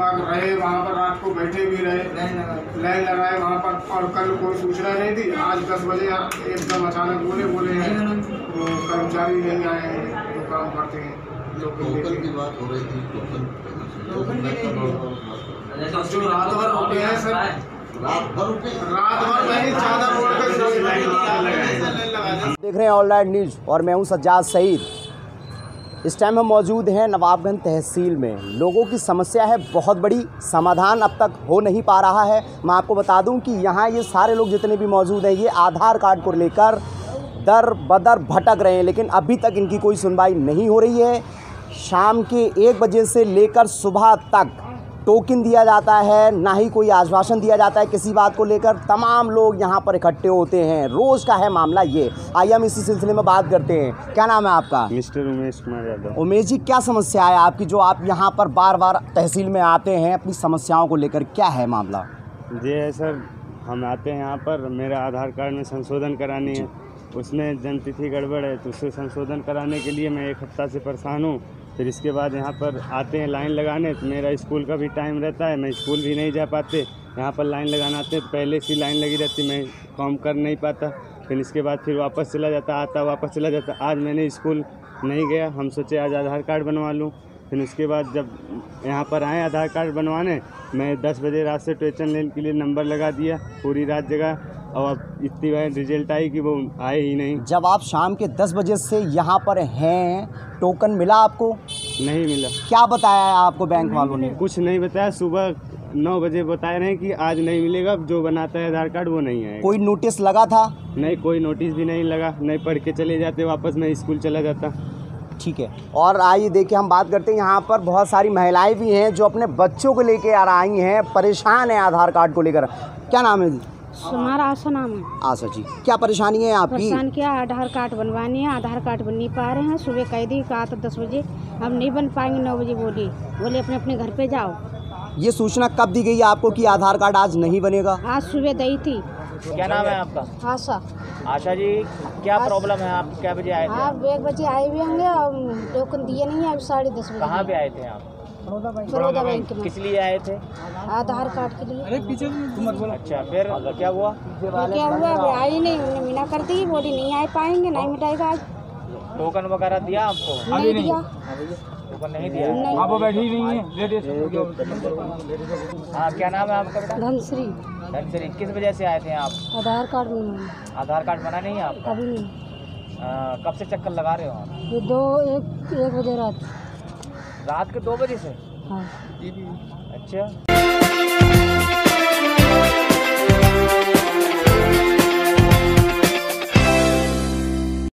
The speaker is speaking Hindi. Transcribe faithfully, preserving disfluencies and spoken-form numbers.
रहे वहाँ पर, रात को बैठे भी रहे, लाइन लगाए वहाँ पर। और कल कोई सूचना नहीं थी, आज दस बजे एकदम अचानक बोले बोले हैं वो कर्मचारी नहीं आए हैं जो काम करते हैं। टोकन की बात हो रही थी, टोकन जो रात भर रुके हैं सर, रात भर रुके रात भर नहीं चादर ओढ़ के देख रहे हैं ऑनलाइन न्यूज़ और मैं हूं सज्जाद सईद। इस टाइम हम मौजूद हैं नवाबगंज तहसील में। लोगों की समस्या है बहुत बड़ी, समाधान अब तक हो नहीं पा रहा है। मैं आपको बता दूं कि यहाँ ये सारे लोग जितने भी मौजूद हैं ये आधार कार्ड को लेकर दर बदर भटक रहे हैं, लेकिन अभी तक इनकी कोई सुनवाई नहीं हो रही है। शाम के एक बजे से लेकर सुबह तक टोकन दिया जाता है, ना ही कोई आश्वासन दिया जाता है किसी बात को लेकर। तमाम लोग यहाँ पर इकट्ठे होते हैं, रोज़ का है मामला ये। आइए हम इसी सिलसिले में बात करते हैं। क्या नाम है आपका? मिस्टर उमेश कुमार यादव। उमेश जी, क्या समस्या है आपकी जो आप यहाँ पर बार बार तहसील में आते हैं अपनी समस्याओं को लेकर? क्या है मामला? जी है सर, हम आते हैं यहाँ पर, मेरा आधार कार्ड में संशोधन करानी है, उसमें जन्मतिथि गड़बड़ है, तो उसे संशोधन कराने के लिए मैं एक हफ्ता से परेशान हूँ। फिर इसके बाद यहाँ पर आते हैं लाइन लगाने, तो मेरा स्कूल का भी टाइम रहता है, मैं स्कूल भी नहीं जा पाते। यहाँ पर लाइन लगाना आते पहले से लाइन लगी रहती, मैं काम कर नहीं पाता। फिर इसके बाद फिर वापस चला जाता, आता वापस चला जाता। आज मैंने स्कूल नहीं गया, हम सोचे आज आधार कार्ड बनवा लूँ। फिर उसके बाद जब यहाँ पर आए आधार कार्ड बनवाने, मैं दस बजे रात से ट्यूशन लेने के लिए नंबर लगा दिया, पूरी रात जगह, और अब इतनी बार रिजल्ट आई कि वो आए ही नहीं। जब आप शाम के दस बजे से यहाँ पर हैं, टोकन मिला आपको? नहीं मिला। क्या बताया है आपको बैंक वालों ने? कुछ नहीं बताया, सुबह नौ बजे बता रहे हैं कि आज नहीं मिलेगा, जो बनाता है आधार कार्ड वो नहीं आएगा। कोई नोटिस लगा था? नहीं, कोई नोटिस भी नहीं लगा, नहीं पढ़ के चले जाते वापस, मैं स्कूल चला जाता। ठीक है, और आइए देखिए हम बात करते हैं। यहाँ पर बहुत सारी महिलाएं भी हैं जो अपने बच्चों को लेके आ आई हैं, परेशान हैं आधार कार्ड को लेकर। क्या नाम है जी? हमारा आशा नाम है। आशा जी, क्या परेशानी है आपकी? परेशान क्या, आधार कार्ड बनवानी है, आधार कार्ड बन नहीं पा रहे हैं। सुबह कह दी कहा था दस बजे, अब नहीं बन पाएंगे। नौ बजे बोली बोले अपने अपने घर पे जाओ। ये सूचना कब दी गई आपको कि आधार कार्ड आज नहीं बनेगा? आज सुबह दी थी। क्या नाम है आपका? आशा। आशा जी, क्या प्रॉब्लम है? आप क्या बजे आए थे? आप एक बजे आए भी होंगे और टोकन दिए नहीं है, अब साढ़े दस बजे। कहाँ पे आए थे आप? बड़ौदा बैंक में। किस लिए आए थे? आधार कार्ड के लिए। अच्छा, फिर क्या हुआ? क्या हुआ, अब आई नहीं, उन्होंने मना कर दी, बोली नहीं आ पाएंगे, नहीं मिटाएगा आज। टोकन वगैरह दिया आपको? नहीं दिया। टोकन नहीं दिया? आप बैठी नहीं है। हाँ, क्या नाम है आपका बेटा? धनश्री। धनश्री, किस वजह से आए थे आप? आधार कार्ड बनवाना। आधार कार्ड बना नहीं है आपका? अभी नहीं। आ, कब से चक्कर लगा रहे हो आप? ये दो एक एक बजे रात। रात के दो बजे से? हाँ। अच्छा।